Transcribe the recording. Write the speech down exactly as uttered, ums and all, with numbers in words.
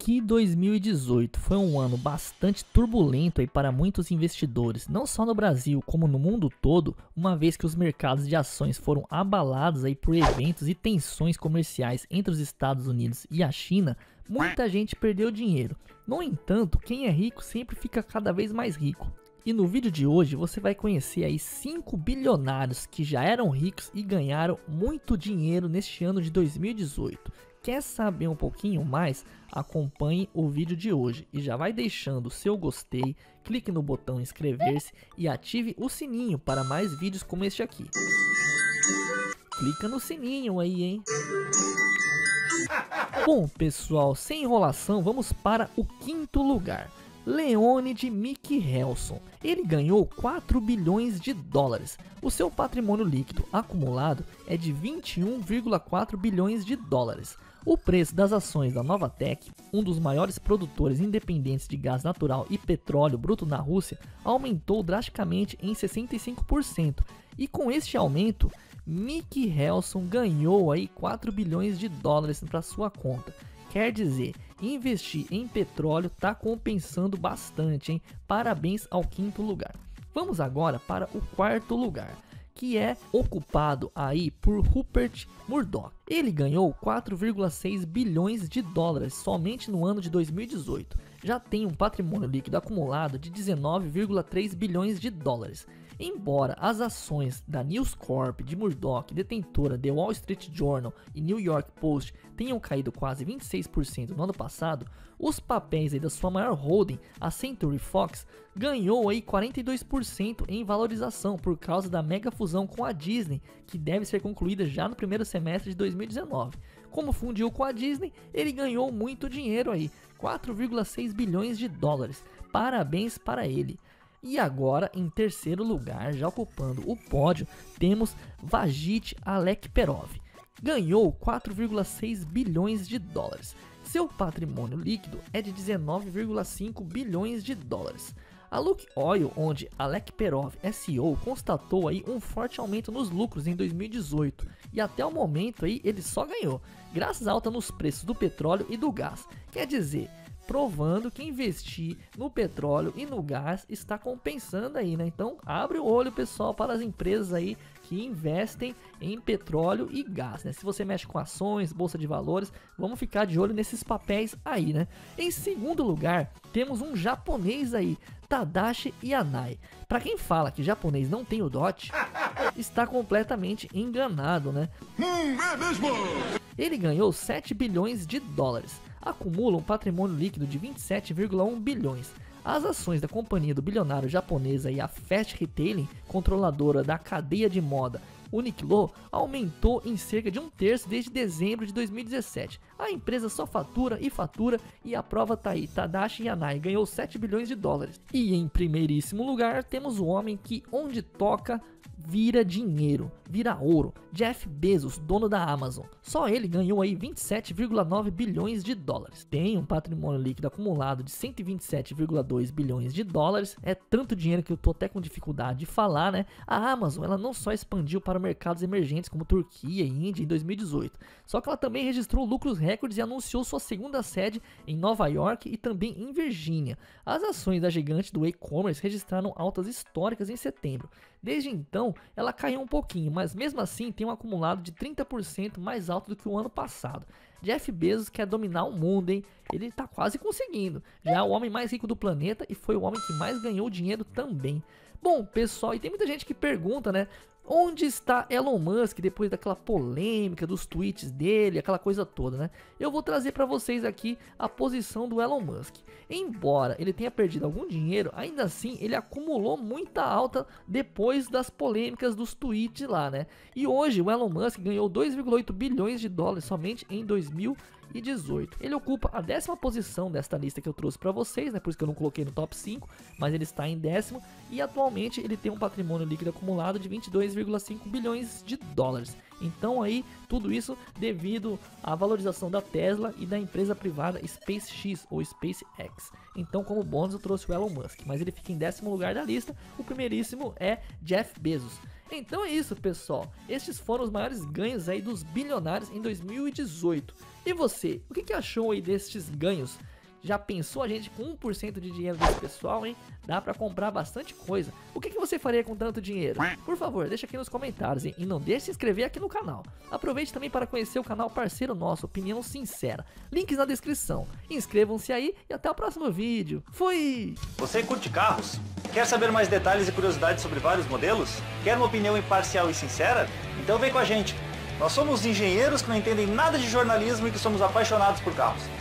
Que dois mil e dezoito foi um ano bastante turbulento aí para muitos investidores, não só no Brasil como no mundo todo, uma vez que os mercados de ações foram abalados aí por eventos e tensões comerciais entre os Estados Unidos e a China. Muita gente perdeu dinheiro. No entanto, quem é rico sempre fica cada vez mais rico. E no vídeo de hoje você vai conhecer aí cinco bilionários que já eram ricos e ganharam muito dinheiro neste ano de dois mil e dezoito. Quer saber um pouquinho mais? Acompanhe o vídeo de hoje e já vai deixando o seu gostei, clique no botão inscrever-se e ative o sininho para mais vídeos como este aqui. Clica no sininho aí, hein? Bom, pessoal, sem enrolação, vamos para o quinto lugar. Leonid Mikhelson. Ele ganhou quatro bilhões de dólares. O seu patrimônio líquido acumulado é de vinte e um vírgula quatro bilhões de dólares. O preço das ações da Novatek, um dos maiores produtores independentes de gás natural e petróleo bruto na Rússia, aumentou drasticamente em sessenta e cinco por cento. E com este aumento, Mikhelson ganhou aí quatro bilhões de dólares para sua conta. Quer dizer, investir em petróleo está compensando bastante, hein? Parabéns ao quinto lugar. Vamos agora para o quarto lugar, que é ocupado aí por Rupert Murdoch. Ele ganhou quatro vírgula seis bilhões de dólares somente no ano de dois mil e dezoito. Já tem um patrimônio líquido acumulado de dezenove vírgula três bilhões de dólares. Embora as ações da News Corp de Murdoch, detentora The Wall Street Journal e New York Post, tenham caído quase vinte e seis por cento no ano passado, os papéis aí da sua maior holding, a Century Fox, ganhou aí quarenta e dois por cento em valorização por causa da mega fusão com a Disney, que deve ser concluída já no primeiro semestre de dois mil e dezenove. Como fundiu com a Disney, ele ganhou muito dinheiro aí, quatro vírgula seis bilhões de dólares. Parabéns para ele. E agora, em terceiro lugar, já ocupando o pódio, temos Vagit Alekperov. Ganhou quatro vírgula seis bilhões de dólares. Seu patrimônio líquido é de dezenove vírgula cinco bilhões de dólares. A Luke Oil, onde Alekperov é C E O, constatou aí um forte aumento nos lucros em dois mil e dezoito e até o momento aí ele só ganhou, graças à alta nos preços do petróleo e do gás. Quer dizer, provando que investir no petróleo e no gás está compensando aí, né? Então abre o olho, pessoal, para as empresas aí que investem em petróleo e gás, né? Se você mexe com ações, bolsa de valores, vamos ficar de olho nesses papéis aí, né? Em segundo lugar, temos um japonês aí, Tadashi Yanai. Para quem fala que japonês não tem o dote, está completamente enganado, né? Hum, é mesmo? Ele ganhou sete bilhões de dólares. Acumula um patrimônio líquido de vinte e sete vírgula um bilhões. As ações da companhia do bilionário japonesa e a Fast Retailing, controladora da cadeia de moda Uniqlo, aumentou em cerca de um terço desde dezembro de dois mil e dezessete. A empresa só fatura e fatura e a prova tá aí. Tadashi Yanai ganhou sete bilhões de dólares. E em primeiríssimo lugar temos o homem que onde toca vira dinheiro, vira ouro, Jeff Bezos, dono da Amazon. Só ele ganhou aí vinte e sete vírgula nove bilhões de dólares. Tem um patrimônio líquido acumulado de cento e vinte e sete vírgula dois bilhões de dólares. É tanto dinheiro que eu tô até com dificuldade de falar, né? A Amazon, ela não só expandiu para mercados emergentes como Turquia e Índia em dois mil e dezoito, só que ela também registrou lucros recordes e anunciou sua segunda sede em Nova York e também em Virgínia. As ações da gigante do e-commerce registraram altas históricas em setembro. Desde então, ela caiu um pouquinho, mas mesmo assim tem um acumulado de trinta por cento mais alto do que o ano passado. Jeff Bezos quer dominar o mundo, hein? Ele tá quase conseguindo. Já é o homem mais rico do planeta e foi o homem que mais ganhou dinheiro também. Bom, pessoal, e tem muita gente que pergunta, né? Onde está Elon Musk depois daquela polêmica dos tweets dele, aquela coisa toda, né? Eu vou trazer para vocês aqui a posição do Elon Musk. Embora ele tenha perdido algum dinheiro, ainda assim ele acumulou muita alta depois das polêmicas dos tweets lá, né? E hoje o Elon Musk ganhou dois vírgula oito bilhões de dólares somente em dois mil e dezoito. Ele ocupa a décima posição desta lista que eu trouxe para vocês, né? Por isso que eu não coloquei no top cinco, mas ele está em décimo e atualmente ele tem um patrimônio líquido acumulado de vinte e dois vírgula cinco bilhões de dólares. Então aí, tudo isso devido à valorização da Tesla e da empresa privada SpaceX ou SpaceX. Então, como bônus eu trouxe o Elon Musk, mas ele fica em décimo lugar da lista. O primeiríssimo é Jeff Bezos. Então é isso, pessoal. Estes foram os maiores ganhos aí dos bilionários em dois mil e dezoito. E você, o que, que achou aí destes ganhos? Já pensou a gente com um por cento de dinheiro desse pessoal, hein? Dá pra comprar bastante coisa. O que, que você faria com tanto dinheiro? Por favor, deixa aqui nos comentários, hein? E não deixe de se inscrever aqui no canal. Aproveite também para conhecer o canal parceiro nosso, Opinião Sincera. Links na descrição. Inscrevam-se aí e até o próximo vídeo. Fui! Você curte carros? Quer saber mais detalhes e curiosidades sobre vários modelos? Quer uma opinião imparcial e sincera? Então vem com a gente. Nós somos engenheiros que não entendem nada de jornalismo e que somos apaixonados por carros.